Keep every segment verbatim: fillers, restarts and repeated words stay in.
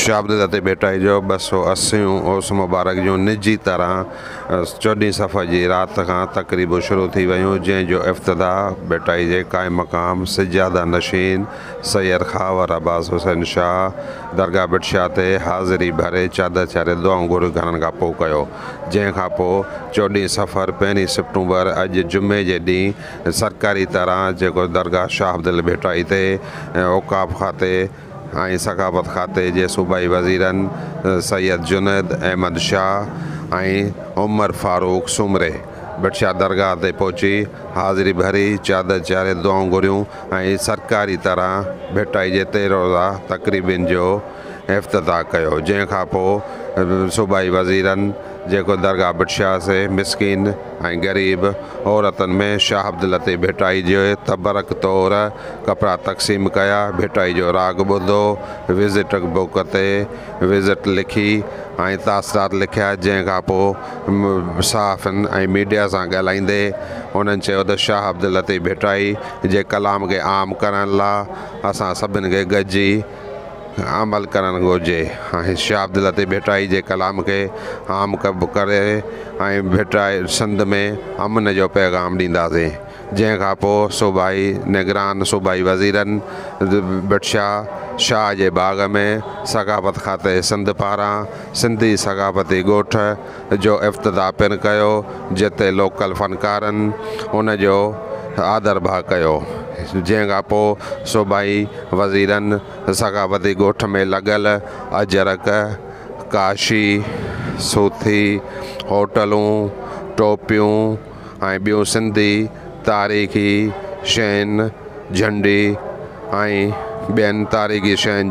शाबद ते भेटाई जो ॿ सौ असियूं उर्स मुबारक जूं निजी तरह चोॾहीं सफ़र जी रात खां तक़रीबूं शुरू थी वयूं, जंहिंजो इफ़्तिताह भेटाई जे क़ाइम मक़ाम सज्जादा नशीन सैयद ख़ावर अब्बास हुसैन शाह दरगाह बिटशाह ते हाज़िरी भरे चादर चारे दुआऊं घुर घरनि खां पोइ कयो। जंहिंखां पोइ चोॾहीं सफ़र पहिरीं सेप्टेम्बर अॼु जुमे जे ॾींहुं सरकारी तरह जेको दरगाह शाह अब्दुल भेटाई ते औक़ाफ़ खाते ऐं सक़ाफ़त खाते जे सूबाई वज़ीरनि सैयद जुनैद अहमद शाह ऐं उमर फारूक सुमरे बिटशाह दरगाह ते पहुची हाज़िरी भरी चादर चारे दुआऊं घुरियूं ऐं सरकारी तरह भेटाई जे टे रोज़ा तक़रीबनि जो इफ़्तिताह कयो। जंहिंखां पोइ सूबाई वज़ीरनि जेको दरगाह बिटशाह से मिसकिन ऐं ग़रीब औरतुनि में शाह अब्दुल ते भेटाई जे तबरक तौर कपिड़ा तक़सीम कया। भेटाई जो राग ॿुधो, विज़िट बुक ते विज़िट लिखी ऐं तासिरात लिखिया। जंहिंखां पोइ सहाफ़ियुनि ऐं मीडिया सां ॻाल्हाईंदे उन्हनि चयो त शाह अब्दुल ते भेटाई जे कलाम खे आम करण लाइ असां सभिनि खे गॾिजी अमल करणु घुरिजे ऐं शाह अब्दुल ते भेटाई जे कलाम खे आम कब करे ऐं भेटाई सिंध में अमन जो पैगाम ॾींदासीं। जंहिंखां पोइ सूबाई निगरान सूबाई वज़ीरनि बिटशाह शाह जे बाग़ में सक़ाफ़त खाते सिंध पारां सिंधी सक़ाफ़ती ॻोठ जो इफ़्तिताह पिणु कयो, जिते लोकल फ़नकारनि उन जो आदर भाव कयो। जंहिंखां पोइ सूबाई वज़ीरनि सक़ाफ़ती ॻोठ में लॻल अजरक, काशी, सूथी, होटलूं, टोपियूं ऐं ॿियूं सिंधी तारीख़ी शयुनि, झंडी ऐं ॿियनि तारीख़ी शयुनि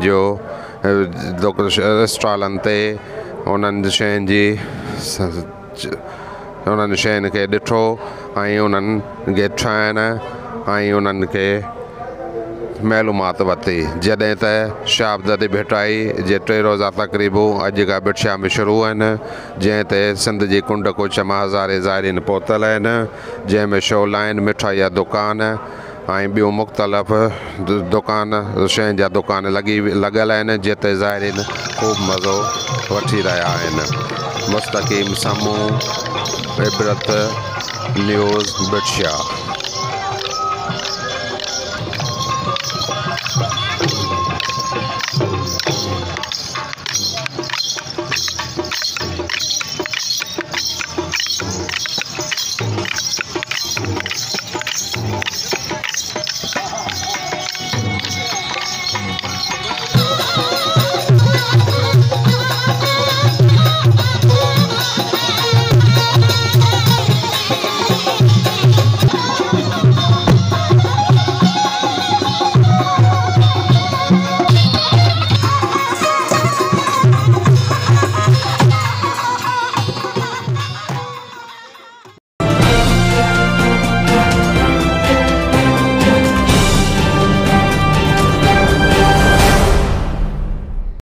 जो स्टॉलनि ते उन्हनि शयुनि जी उन्हनि शयुनि खे ॾिठो ऐं उन्हनि खे ठाहिण ऐं उन्हनि खे मालूमात वरिती। जॾहिं त शाह अब्दुल ते भेटाई जे टे रोज़ा तक़रीबूं अॼु खां बिटशाह में शुरू आहिनि, जंहिं ते सिंध जी कुंड कुछ मां हज़ारे ज़ाइरीन पहुतल आहिनि, जंहिंमें शो लाइन मिठाई जा दुकान ऐं ॿियूं मुख़्तलिफ़ दुकान शयुनि जा दुकान लॻी लॻल आहिनि, जिते ज़ाइरीन ख़ूब मज़ो वठी रहिया आहिनि। मुस्तक़ीम समूह इबरत न्यूज़ बिटशाह।